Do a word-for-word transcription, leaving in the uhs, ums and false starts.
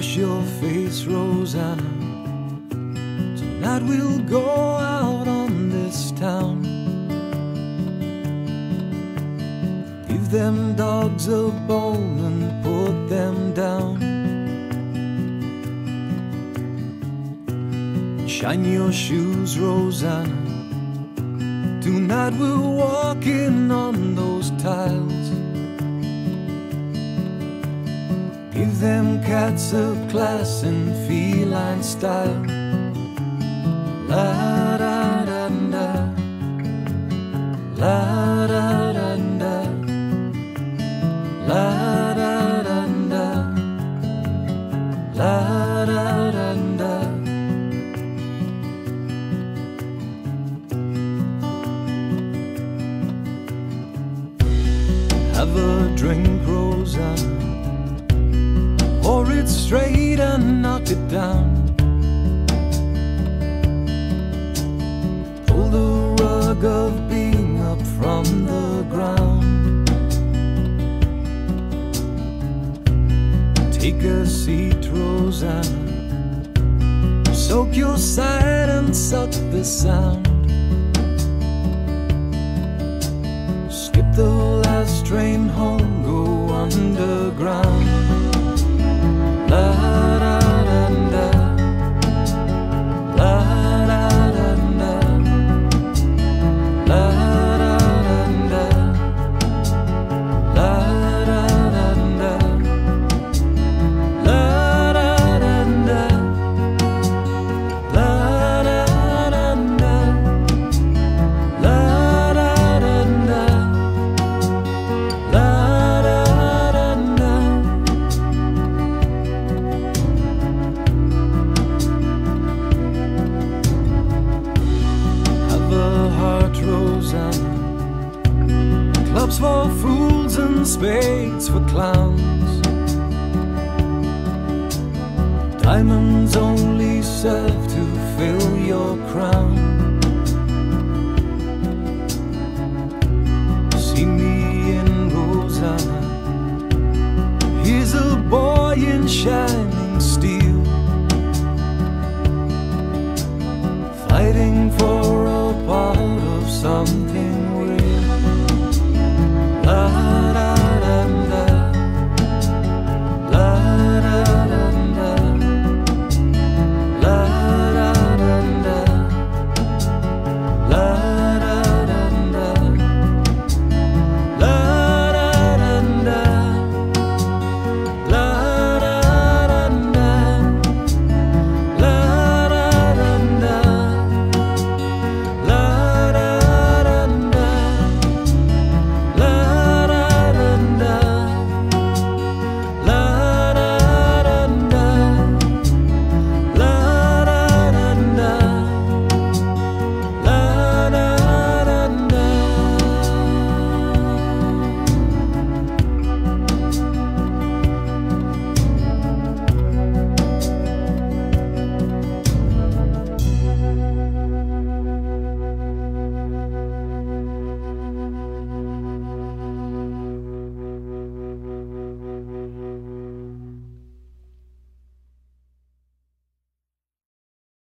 Wash your face, Rosanna. Tonight we'll go out on this town. Give them dogs a bone and put them down. Shine your shoes, Rosanna. Tonight we're walking on those tiles. Give them cats a class in feline style. La da da da, la da da da, la da da da, la da da da. Have a drink, Rosanna. Pour it straight and knock it down. Pull the rug of being up from the ground. Take a seat, Rosanna. Soak your side and suck the sound. Skip the last train home, go underground. La da da da, la da da da, la da da da, la da da da, la da da da, la da da da, la da da da, la da da da. Rosanna. Clubs for fools and spades for clowns. Diamonds only serve to fill your crown.